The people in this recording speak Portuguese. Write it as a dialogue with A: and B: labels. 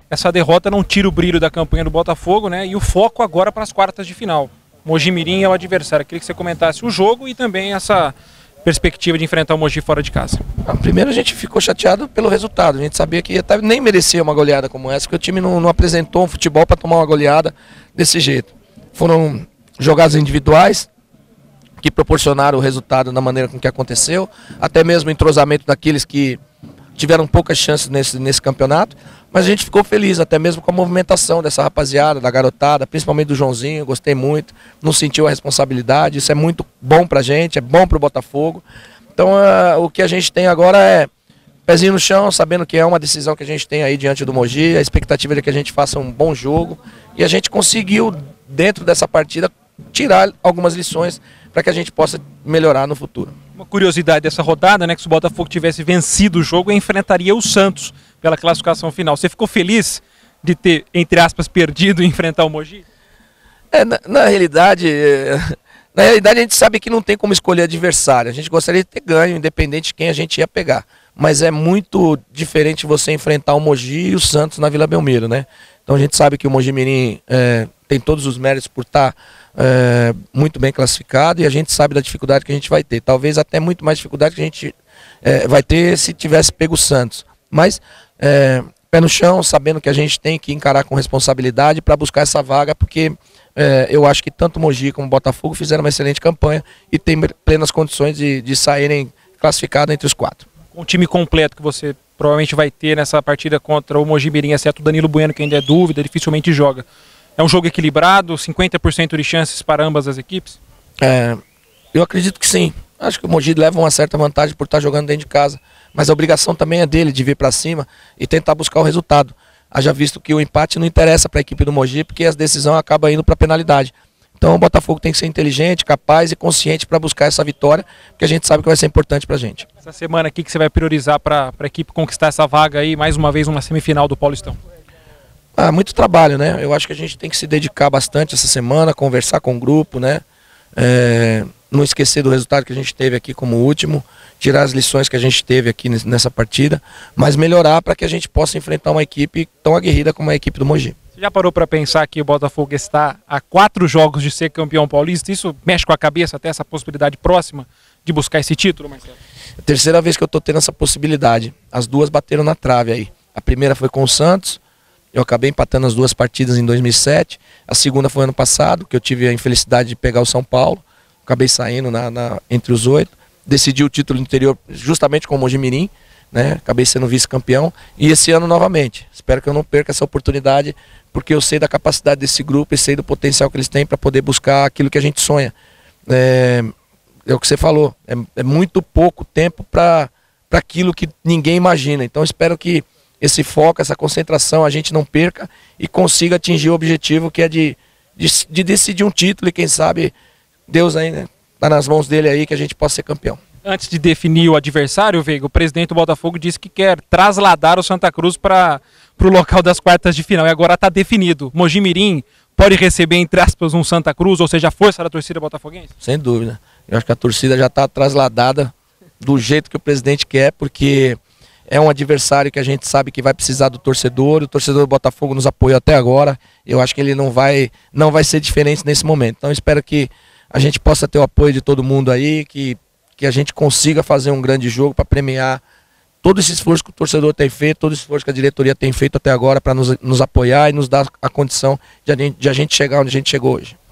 A: essa derrota não tira o brilho da campanha do Botafogo, né? E o foco agora para as quartas de final. Mojimirim é o adversário. Eu queria que você comentasse o jogo e também essa perspectiva de enfrentar o Mogi fora de casa.
B: Primeiro a gente ficou chateado pelo resultado. A gente sabia que até nem merecia uma goleada como essa, porque o time não apresentou um futebol para tomar uma goleada desse jeito. Foram jogadas individuais que proporcionaram o resultado da maneira com que aconteceu, até mesmo o entrosamento daqueles que tiveram poucas chances nesse campeonato, mas a gente ficou feliz, até mesmo com a movimentação dessa rapaziada, da garotada, principalmente do Joãozinho, gostei muito, não sentiu a responsabilidade, isso é muito bom pra gente, é bom pro Botafogo. Então o que a gente tem agora é pezinho no chão, sabendo que é uma decisão que a gente tem aí diante do Mogi, a expectativa é que a gente faça um bom jogo, e a gente conseguiu, dentro dessa partida, tirar algumas lições para que a gente possa melhorar no futuro.
A: Uma curiosidade dessa rodada, né, que se o Botafogo tivesse vencido o jogo, enfrentaria o Santos pela classificação final. Você ficou feliz de ter, entre aspas, perdido e enfrentar o Mogi?
B: Na realidade a gente sabe que não tem como escolher adversário. A gente gostaria de ter ganho, independente de quem a gente ia pegar. Mas é muito diferente você enfrentar o Mogi e o Santos na Vila Belmiro, né? Então a gente sabe que o Mojimirim tem todos os méritos por estar muito bem classificado, e a gente sabe da dificuldade que a gente vai ter. Talvez até muito mais dificuldade que a gente vai ter se tivesse pego o Santos. Mas pé no chão, sabendo que a gente tem que encarar com responsabilidade para buscar essa vaga, porque eu acho que tanto o Mogi como o Botafogo fizeram uma excelente campanha e tem plenas condições de saírem classificados entre os 4.
A: Com o time completo que você provavelmente vai ter nessa partida contra o Mojimirim, exceto o Danilo Bueno, que ainda é dúvida, dificilmente joga. É um jogo equilibrado, 50% de chances para ambas as equipes?
B: Eu acredito que sim. Acho que o Mogi leva uma certa vantagem por estar jogando dentro de casa, mas a obrigação também é dele de vir para cima e tentar buscar o resultado. Haja visto que o empate não interessa para a equipe do Mogi, porque a decisão acaba indo para a penalidade. Então o Botafogo tem que ser inteligente, capaz e consciente para buscar essa vitória, porque a gente sabe que vai ser importante para a gente.
A: Essa semana aqui que você vai priorizar para a equipe conquistar essa vaga aí, mais uma vez, numa semifinal do Paulistão?
B: Muito trabalho, né? Eu acho que a gente tem que se dedicar bastante essa semana, conversar com o grupo, né? Não esquecer do resultado que a gente teve aqui como último, tirar as lições que a gente teve aqui nessa partida, mas melhorar para que a gente possa enfrentar uma equipe tão aguerrida como a equipe do Mogi.
A: Você já parou para pensar que o Botafogo está a 4 jogos de ser campeão paulista? Isso mexe com a cabeça até essa possibilidade próxima de buscar esse título, Marcelo?
B: É a terceira vez que eu estou tendo essa possibilidade. As duas bateram na trave aí. A primeira foi com o Santos, eu acabei empatando as 2 partidas em 2007. A segunda foi ano passado, que eu tive a infelicidade de pegar o São Paulo. Acabei saindo entre os 8. Decidi o título interior justamente com o Mojimirim, né? Acabei sendo vice-campeão. E esse ano novamente. Espero que eu não perca essa oportunidade, porque eu sei da capacidade desse grupo e sei do potencial que eles têm para poder buscar aquilo que a gente sonha. É o que você falou. É muito pouco tempo para aquilo que ninguém imagina. Então espero que esse foco, essa concentração a gente não perca e consiga atingir o objetivo, que é de decidir um título, e quem sabe Deus aí, né, tá nas mãos dele aí, que a gente possa ser campeão.
A: Antes de definir o adversário, Veiga, o presidente do Botafogo disse que quer trasladar o Santa Cruz para o local das quartas de final, e agora está definido. Mojimirim pode receber, entre aspas, um Santa Cruz, ou seja, a força da torcida botafoguense?
B: Sem dúvida. Eu acho que a torcida já está trasladada do jeito que o presidente quer, porque é um adversário que a gente sabe que vai precisar do torcedor. O torcedor do Botafogo nos apoiou até agora. Eu acho que ele não vai ser diferente nesse momento. Então eu espero que a gente possa ter o apoio de todo mundo aí, que a gente consiga fazer um grande jogo para premiar todo esse esforço que o torcedor tem feito, todo esse esforço que a diretoria tem feito até agora para nos apoiar e nos dar a condição de a gente chegar onde a gente chegou hoje.